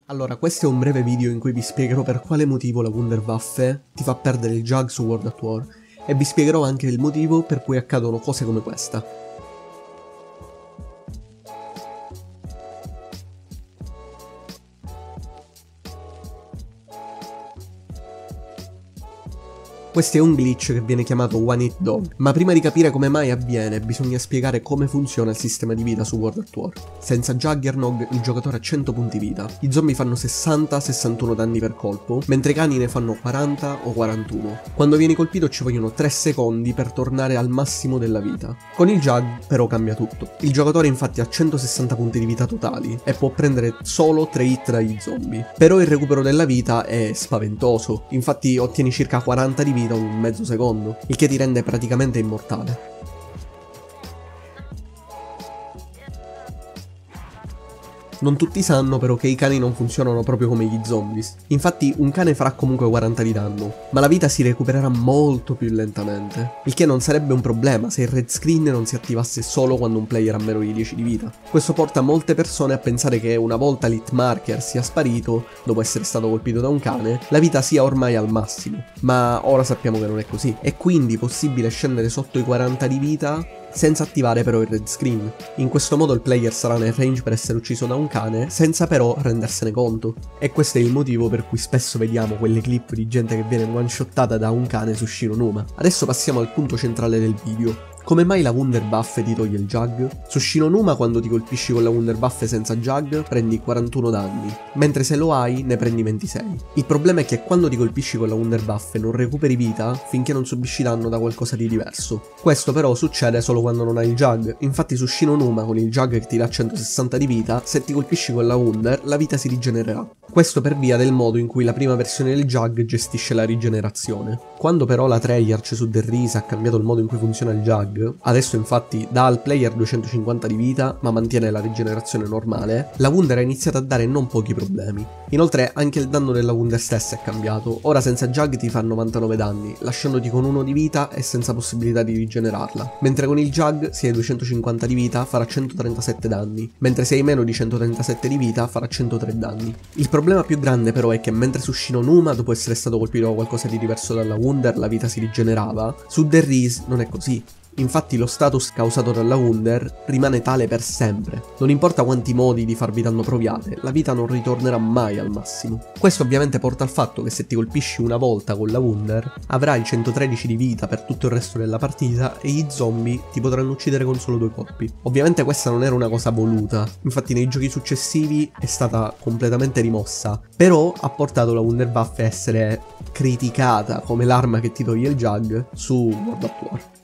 Allora, questo è un breve video in cui vi spiegherò per quale motivo la Wunderwaffe ti fa perdere il JAG su World at War, e vi spiegherò anche il motivo per cui accadono cose come questa. Questo è un glitch che viene chiamato One Hit Dog, ma prima di capire come mai avviene bisogna spiegare come funziona il sistema di vita su World at War. Senza Juggernog il giocatore ha 100 punti vita, i zombie fanno 60-61 danni per colpo, mentre i cani ne fanno 40 o 41. Quando vieni colpito ci vogliono 3 secondi per tornare al massimo della vita. Con il JAG però cambia tutto. Il giocatore infatti ha 160 punti di vita totali e può prendere solo 3 hit dagli zombie. Però il recupero della vita è spaventoso, infatti ottieni circa 40 di vita un mezzo secondo, il che ti rende praticamente immortale. Non tutti sanno però che i cani non funzionano proprio come gli zombies. Infatti un cane farà comunque 40 di danno, ma la vita si recupererà molto più lentamente, il che non sarebbe un problema se il red screen non si attivasse solo quando un player ha meno di 10 di vita. Questo porta molte persone a pensare che una volta l'hit marker sia sparito, dopo essere stato colpito da un cane, la vita sia ormai al massimo. Ma ora sappiamo che non è così. È quindi possibile scendere sotto i 40 di vita senza attivare però il red screen. In questo modo il player sarà nel range per essere ucciso da un cane, senza però rendersene conto. E questo è il motivo per cui spesso vediamo quelle clip di gente che viene one-shottata da un cane su Shinonuma. Adesso passiamo al punto centrale del video. Come mai la Wunderwaffe ti toglie il JAG? Su Shinonuma quando ti colpisci con la Wunderwaffe senza JAG prendi 41 danni, mentre se lo hai ne prendi 26. Il problema è che quando ti colpisci con la Wunderwaffe non recuperi vita finché non subisci danno da qualcosa di diverso. Questo però succede solo quando non hai il JAG, infatti su Shinonuma con il JAG che ti dà 160 di vita, se ti colpisci con la Wunder la vita si rigenererà. Questo per via del modo in cui la prima versione del JAG gestisce la rigenerazione. Quando però la Treyarch su The Reese ha cambiato il modo in cui funziona il JAG, adesso infatti dà al player 250 di vita ma mantiene la rigenerazione normale, la Wunder ha iniziato a dare non pochi problemi. Inoltre anche il danno della Wunder stessa è cambiato, ora senza JAG ti fa 99 danni, lasciandoti con 1 di vita e senza possibilità di rigenerarla, mentre con il JAG se hai 250 di vita farà 137 danni, mentre se hai meno di 137 di vita farà 103 danni. Il problema più grande però è che mentre su Shinonuma dopo essere stato colpito da qualcosa di diverso dalla Wunder la vita si rigenerava, su The Reese non è così. Infatti lo status causato dalla Wunder rimane tale per sempre. Non importa quanti modi di farvi danno proviate, la vita non ritornerà mai al massimo. Questo ovviamente porta al fatto che se ti colpisci una volta con la Wunder, avrai 113 di vita per tutto il resto della partita e gli zombie ti potranno uccidere con solo 2 colpi. Ovviamente questa non era una cosa voluta, infatti nei giochi successivi è stata completamente rimossa, però ha portato la Wunderwaffe a essere criticata come l'arma che ti toglie il JAG su World at War.